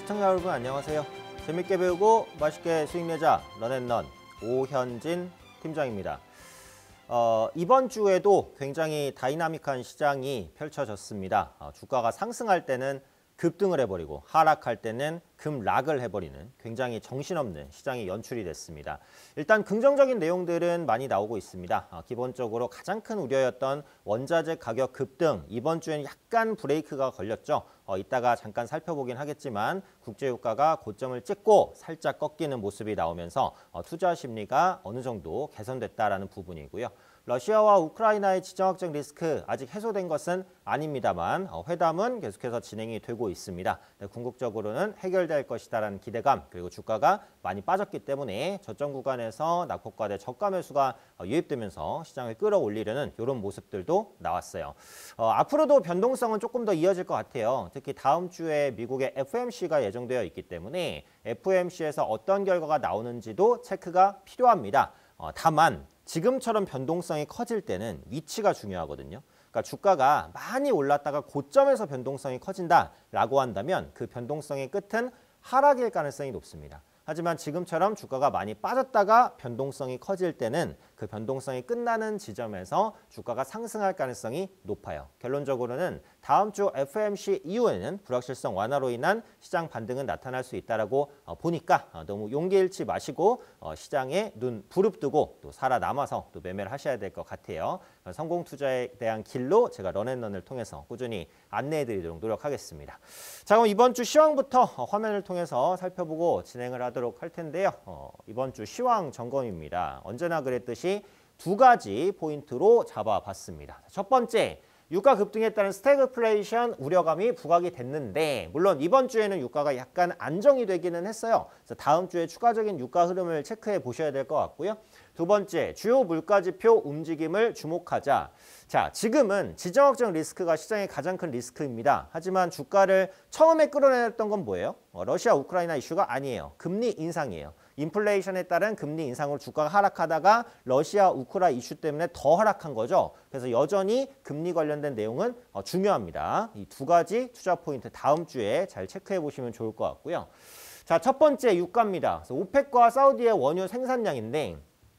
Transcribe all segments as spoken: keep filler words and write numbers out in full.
시청자 여러분 안녕하세요. 재밌게 배우고 맛있게 수익 내자 런앤런 오현진 팀장입니다. 어, 이번 주에도 굉장히 다이나믹한 시장이 펼쳐졌습니다. 어, 주가가 상승할 때는 급등을 해버리고 하락할 때는 급락을 해버리는 굉장히 정신없는 시장이 연출이 됐습니다. 일단 긍정적인 내용들은 많이 나오고 있습니다. 어, 기본적으로 가장 큰 우려였던 원자재 가격 급등, 이번 주에는 약간 브레이크가 걸렸죠. 어, 이따가 잠깐 살펴보긴 하겠지만 국제유가가 고점을 찍고 살짝 꺾이는 모습이 나오면서 어, 투자 심리가 어느 정도 개선됐다라는 부분이고요. 러시아와 우크라이나의 지정학적 리스크 아직 해소된 것은 아닙니다만 어, 회담은 계속해서 진행이 되고 있습니다. 네, 궁극적으로는 해결될 것이다라는 기대감, 그리고 주가가 많이 빠졌기 때문에 저점 구간에서 낙폭과대 저가 매수가 어, 유입되면서 시장을 끌어올리려는 이런 모습들도 나왔어요. 어, 앞으로도 변동성은 조금 더 이어질 것 같아요. 특히 다음 주에 미국의 에프오엠씨가 예정되어 있기 때문에 에프오엠씨에서 어떤 결과가 나오는지도 체크가 필요합니다. 어, 다만 지금처럼 변동성이 커질 때는 위치가 중요하거든요. 그러니까 주가가 많이 올랐다가 고점에서 변동성이 커진다라고 한다면 그 변동성의 끝은 하락일 가능성이 높습니다. 하지만 지금처럼 주가가 많이 빠졌다가 변동성이 커질 때는 그 변동성이 끝나는 지점에서 주가가 상승할 가능성이 높아요. 결론적으로는 다음 주 에프오엠씨 이후에는 불확실성 완화로 인한 시장 반등은 나타날 수 있다라고 보니까 너무 용기 잃지 마시고 시장에 눈 부릅뜨고 또 살아남아서 또 매매를 하셔야 될 것 같아요. 성공 투자에 대한 길로 제가 런앤런을 통해서 꾸준히 안내해 드리도록 노력하겠습니다. 자, 그럼 이번 주 시황부터 화면을 통해서 살펴보고 진행을 하도록 할 텐데요. 어, 이번 주 시황 점검입니다. 언제나 그랬듯이 두 가지 포인트로 잡아봤습니다. 첫 번째, 유가 급등에 따른 스태그플레이션 우려감이 부각이 됐는데, 물론 이번 주에는 유가가 약간 안정이 되기는 했어요. 그래서 다음 주에 추가적인 유가 흐름을 체크해 보셔야 될 것 같고요. 두 번째, 주요 물가지표 움직임을 주목하자. 자, 지금은 지정학적 리스크가 시장의 가장 큰 리스크입니다. 하지만 주가를 처음에 끌어내렸던 건 뭐예요? 어, 러시아, 우크라이나 이슈가 아니에요. 금리 인상이에요. 인플레이션에 따른 금리 인상으로 주가가 하락하다가 러시아, 우크라 이슈 때문에 더 하락한 거죠. 그래서 여전히 금리 관련된 내용은 어, 중요합니다. 이 두 가지 투자 포인트 다음 주에 잘 체크해 보시면 좋을 것 같고요. 자, 첫 번째 유가입니다. 그래서 오펙과 사우디의 원유 생산량인데,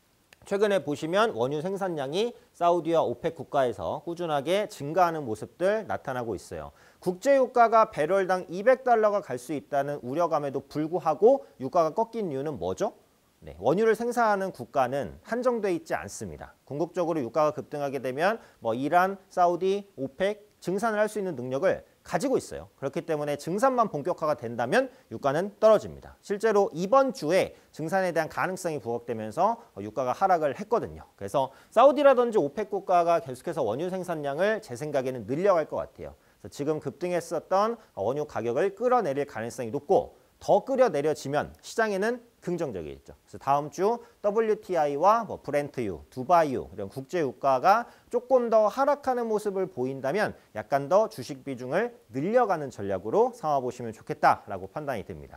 최근에 보시면 원유 생산량이 사우디와 오펙 국가에서 꾸준하게 증가하는 모습들 나타나고 있어요. 국제유가가 배럴당 이백 달러가 갈 수 있다는 우려감에도 불구하고 유가가 꺾인 이유는 뭐죠? 네, 원유를 생산하는 국가는 한정돼 있지 않습니다. 궁극적으로 유가가 급등하게 되면 뭐 이란, 사우디, 오펙 증산을 할 수 있는 능력을 가지고 있어요. 그렇기 때문에 증산만 본격화가 된다면 유가는 떨어집니다. 실제로 이번 주에 증산에 대한 가능성이 부각되면서 유가가 하락을 했거든요. 그래서 사우디라든지 오펙 국가가 계속해서 원유 생산량을 제 생각에는 늘려갈 것 같아요. 그래서 지금 급등했었던 원유 가격을 끌어내릴 가능성이 높고, 더 끌어내려지면 시장에는 긍정적이겠죠. 그래서 다음 주 더블유티아이와 뭐 브렌트유, 두바이유 이런 국제 유가가 조금 더 하락하는 모습을 보인다면 약간 더 주식 비중을 늘려가는 전략으로 삼아 보시면 좋겠다라고 판단이 됩니다.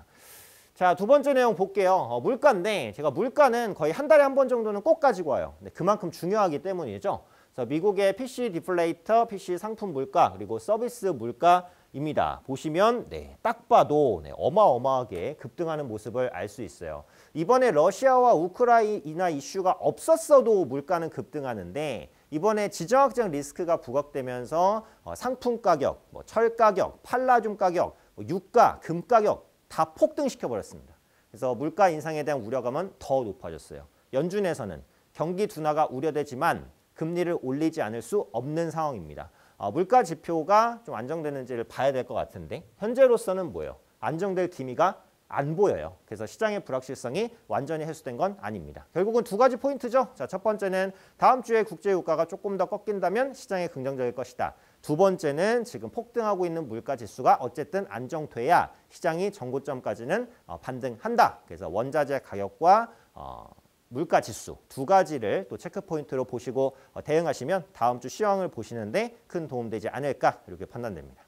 자, 두 번째 내용 볼게요. 어, 물가인데, 제가 물가는 거의 한 달에 한 번 정도는 꼭 가지고 와요. 근데 그만큼 중요하기 때문이죠. 그래서 미국의 피씨 디플레이터, 피씨 상품 물가, 그리고 서비스 물가 입니다. 보시면 네, 딱 봐도 네, 어마어마하게 급등하는 모습을 알 수 있어요. 이번에 러시아와 우크라이나 이슈가 없었어도 물가는 급등하는데, 이번에 지정학적 리스크가 부각되면서 어, 상품 가격, 뭐 철 가격, 팔라듐 가격, 뭐 유가, 금 가격 다 폭등시켜 버렸습니다. 그래서 물가 인상에 대한 우려감은 더 높아졌어요. 연준에서는 경기 둔화가 우려되지만 금리를 올리지 않을 수 없는 상황입니다. 어, 물가 지표가 좀 안정되는지를 봐야 될 것 같은데, 현재로서는 뭐예요? 안정될 기미가 안 보여요. 그래서 시장의 불확실성이 완전히 해소된 건 아닙니다. 결국은 두 가지 포인트죠. 자, 첫 번째는 다음 주에 국제유가가 조금 더 꺾인다면 시장에 긍정적일 것이다. 두 번째는 지금 폭등하고 있는 물가 지수가 어쨌든 안정돼야 시장이 전고점까지는 어, 반등한다. 그래서 원자재 가격과 어, 물가 지수 두 가지를 또 체크 포인트로 보시고 대응하시면 다음 주 시황을 보시는데 큰 도움 되지 않을까 이렇게 판단됩니다.